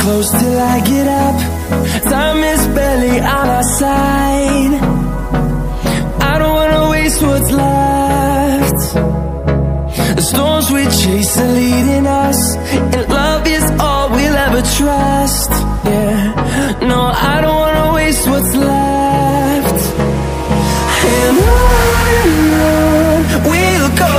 close till I get up. Time is barely on our side. I don't wanna waste what's left. The storms we chase are leading us, and love is all we'll ever trust. Yeah, no, I don't wanna waste what's left. And on we'll go,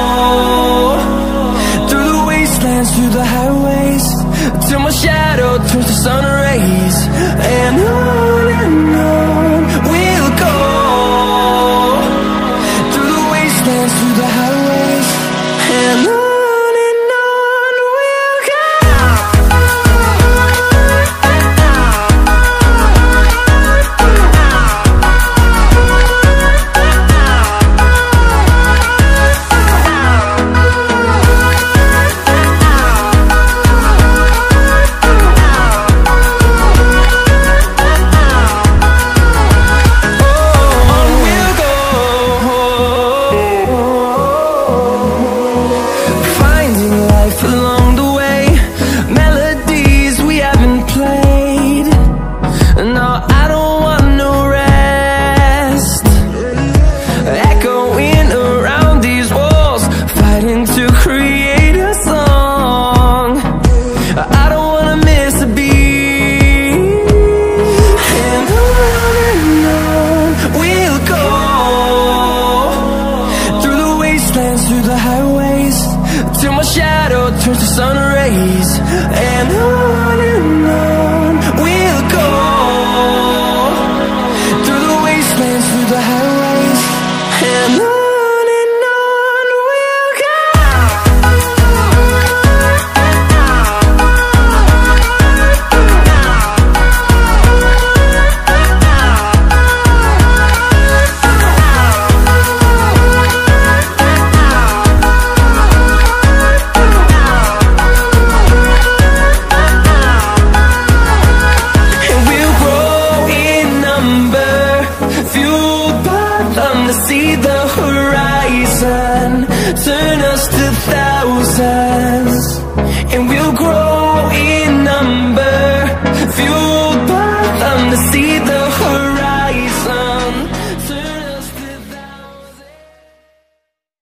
through the wastelands, through the highways, till my shadow turns to sun rays. And on we'll go, through the wastelands, through the highways, and on we'll go. Through the highways, till my shadow turns to sun rays. And on